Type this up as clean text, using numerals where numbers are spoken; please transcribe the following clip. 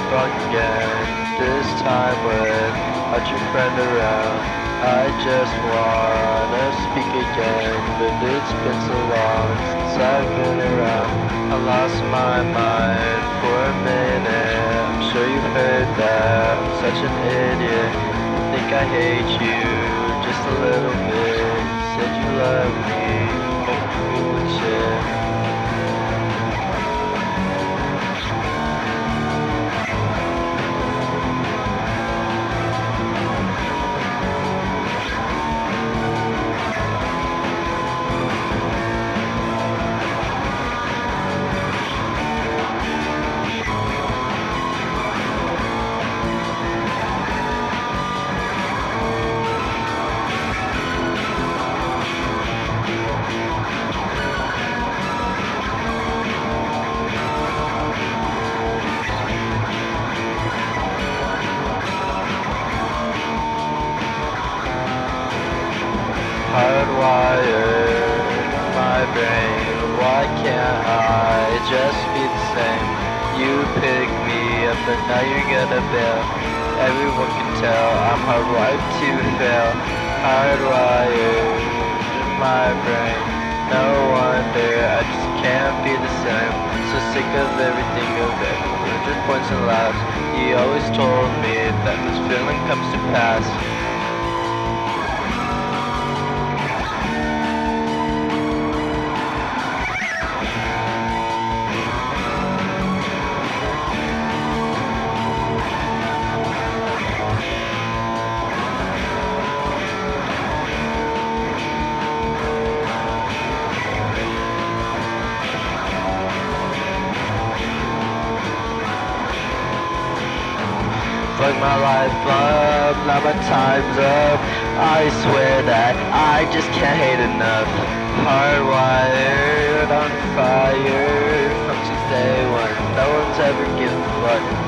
wrong again, this time without your friend around. I just wanna speak again, but it's been so long since I've been around. I lost my mind for a minute, I'm sure you've heard that I'm such an idiot. I think I hate you just a little bit. You said you love me, make me feel like shit. Hardwired my brain, why can't I just be the same? You pick me up and now you're gonna bail. Everyone can tell I'm hardwired to fail. Hardwired my brain, no wonder I just can't be the same. So sick of everything of it, 100 points and laughs. You always told me that this feeling comes to pass. Fuck my life up, now my time's up. I swear that I just can't hate enough. Hardwired on fire from since day one. No one's ever given a fuck.